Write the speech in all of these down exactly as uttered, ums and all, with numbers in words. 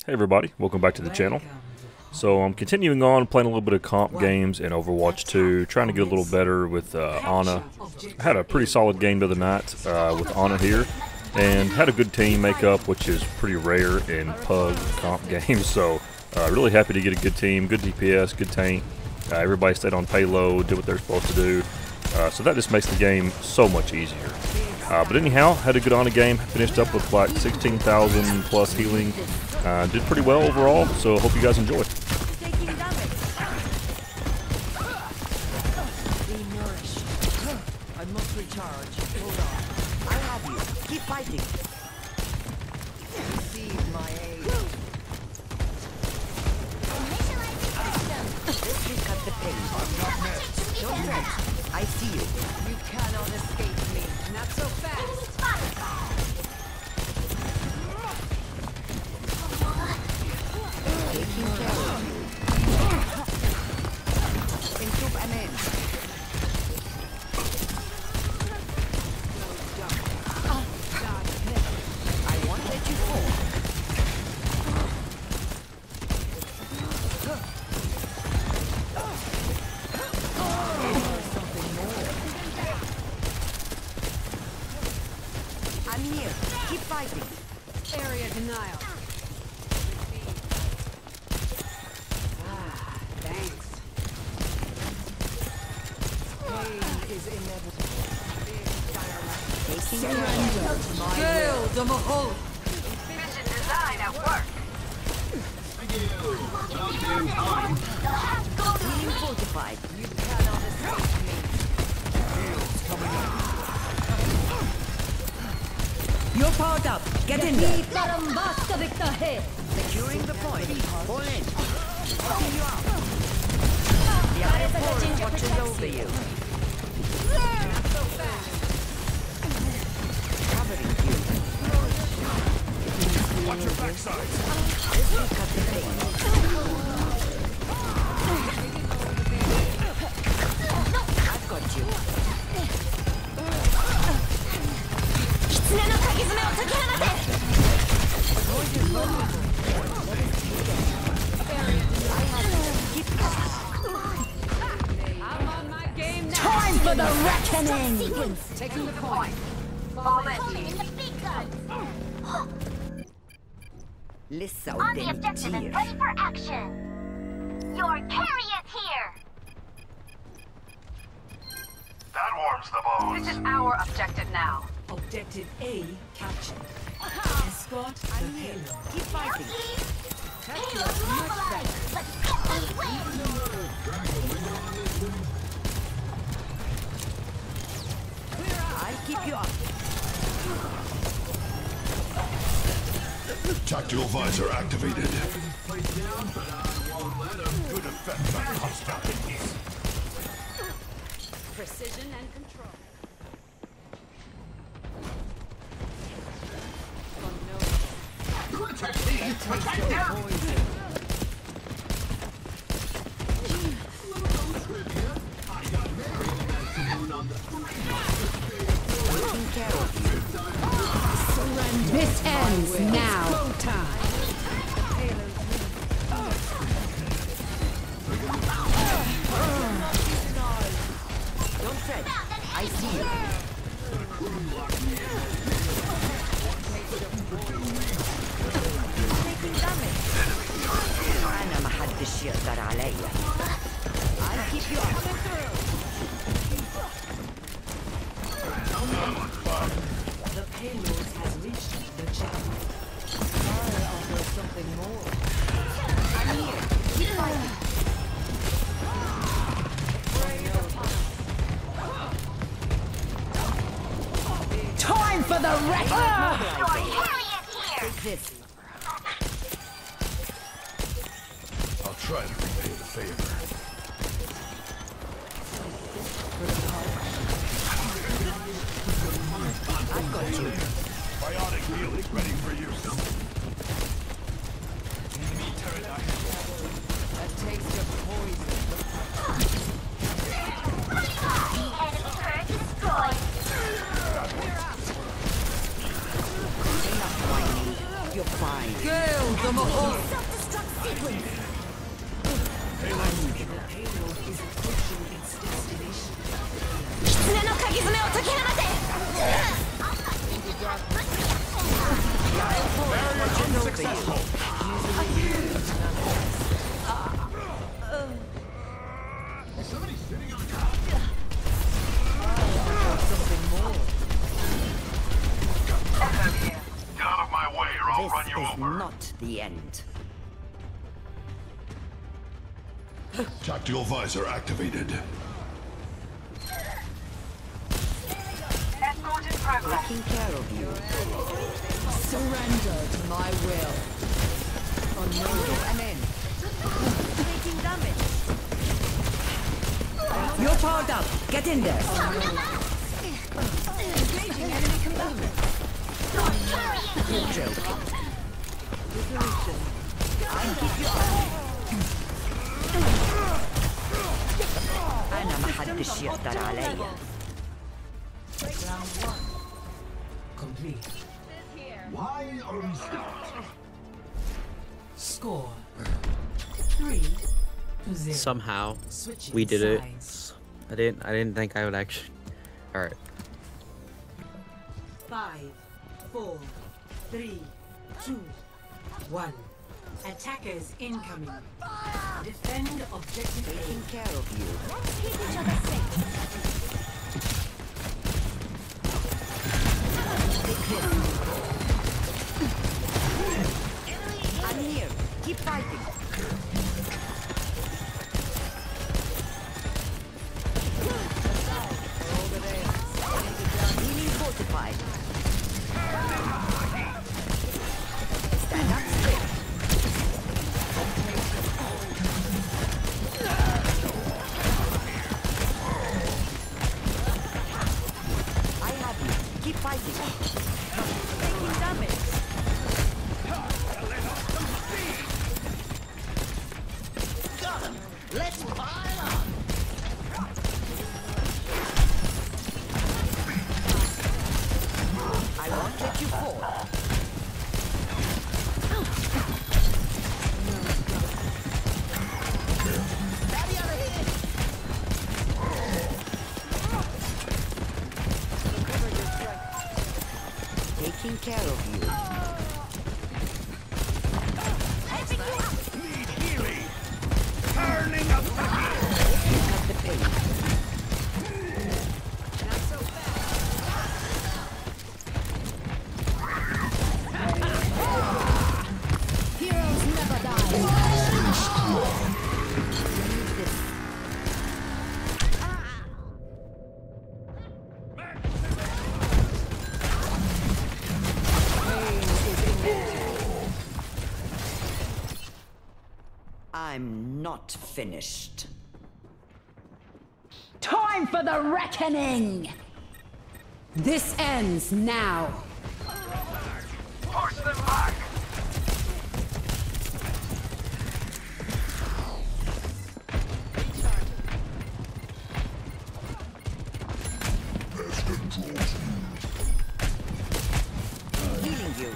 Hey everybody, welcome back to the channel. So I'm continuing on playing a little bit of comp games in Overwatch two, trying to get a little better with uh, Ana. I had a pretty solid game the other night uh, with Ana here, and had a good team makeup, which is pretty rare in pug comp games. So uh, really happy to get a good team, good D P S, good tank. Uh, everybody stayed on payload, did what they're supposed to do. Uh, so that just makes the game so much easier. Uh, but anyhow, had a good Ana game, finished up with like sixteen thousand plus healing. Uh, did pretty well overall, so hope you guys enjoy. I must recharge. Hold on. I have you. Keep fighting. Receive my aid. This will cut the pace. Don't fret. I see you. You cannot escape me. Not so fast. Taking care of you. Improve amen. I won't let you fall. I'm here. Keep fighting. Area denial. Ah, thanks. Pain is inevitable. Taking care of my Kill the Mahol. Mission design at work. team fortified. You cannot escape me. You're powered up. Get in there. Securing the point. Pull in. Pulling you out. The Iron Force watches over you. Not so fast. Covering you. Watch your backside. This will cut the pace. I've got you. I'm on my game now. Time for the reckoning! Taking the point. Fall in. Lissa On the objective and ready for action. Your carry is here. That warms the bones. This is our objective now. Objective A captured. Escort the payload. Keep fighting. Payload mobilized. Let's get this I'll keep you up. Tactical visor activated. Good effect on hostiles. Precision and control. Taking care of you. This ends now. Don't fret. I see you. Taking damage. أنا ما حدش يقدر عليا. I'll keep you up. The payload has reached the checkpoint. I offer something more. I'm here. Keep fighting. Time for the reckoning! Your carry is here. Take this. I'll try to repay the favor. I've got you. Biotic healing ready for use. A taste of poison. Enemy turret destroyed. Enough whining. You're fine. Kill the Mahol. Self-destruct sequence. The payload is approaching its destination. 狐の鍵爪を解き放て Get out of my way or I'll This run you is over. not the end. Tactical visor activated. Taking care of you. Surrender to my will. An end. Taking damage. You're powered up. Get in there. Engaging enemy combatant. You're joking. Resolution. I'll keep you up. أنا ما حدش يقدر عليا. Complete. Why are we stopped? Score. Three to zero. Somehow Switching we did it. sides. I didn't I didn't think I would actually. All right. Five, four, three, two, one. Attackers incoming. Defend objective Taking A. care of you. Keep each other safe. I'm here. Keep fighting. Over there. Healing fortified. Stand up straight. I have you. Keep fighting. Taking damage. Let's pile up! I won't let you fall. Daddy out of here! Taking care of you. Need healing. Turning up the heat. Cut the pain. Heroes never die. I'm not finished. Time for the reckoning. This ends now. Push them back. Healing you.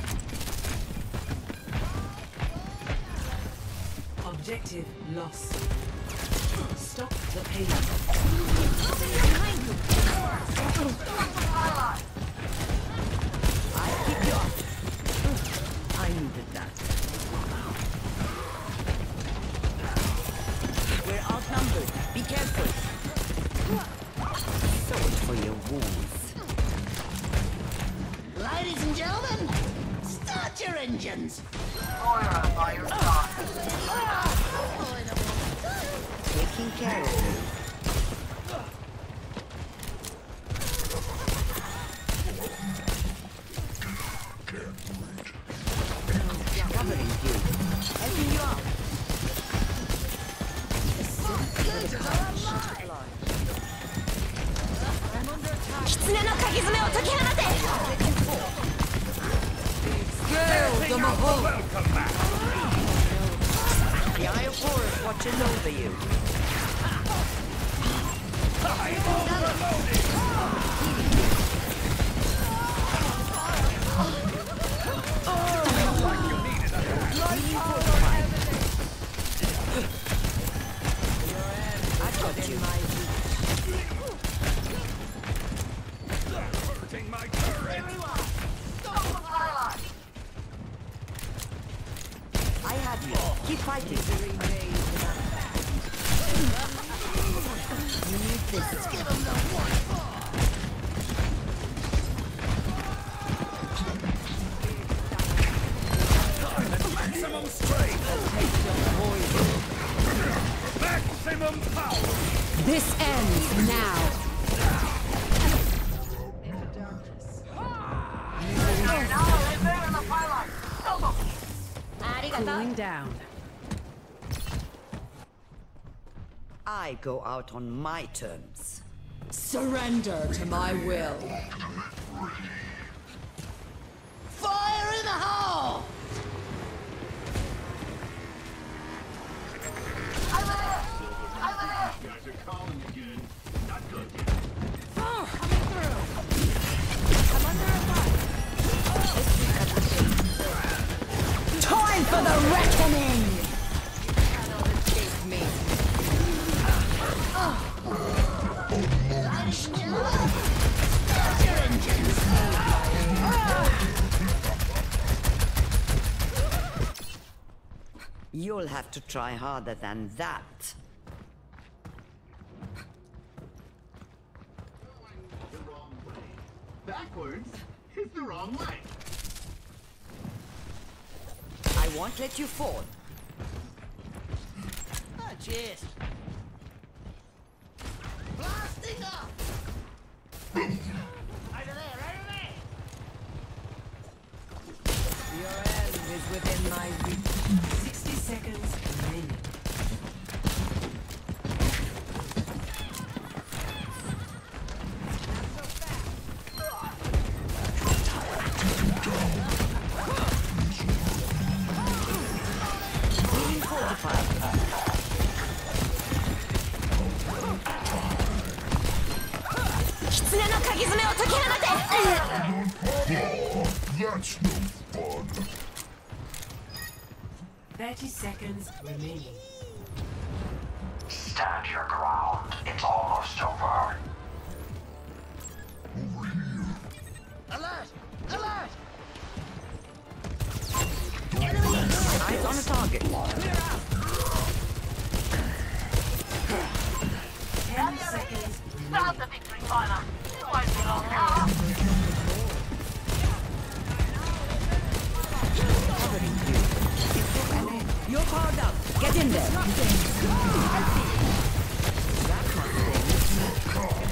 Objective lost. Stop the payload. I'll keep you up. I needed that. We're outnumbered. Be careful. So much for your wounds. Ladies and gentlemen, start your engines. Taking care of you. Covering you. Helping you out. 狐の鍵爪を解き放て The Eye of Horus watching over you. I've got you. I have you. Keep fighting. You need this. Give him the one. Maximum strength! Maximum power! This ends now. Cooling down. I go out on my terms. Surrender to my will. Fire in the hole! Time for the reckoning! Escape me. You'll have to try harder than that. Backwards is the wrong way. I won't let you fall. Ah, cheers. Blasting off! Over there, over there! Your end is within my reach. sixty seconds remaining. Being fortified. That's no fun. thirty seconds remaining. Stand your ground. It's almost over. Over here. Alert! Alert! Eyes on a target. ten seconds Start the victory timer. It won't be long now. You're powered up. Get in there. That must be.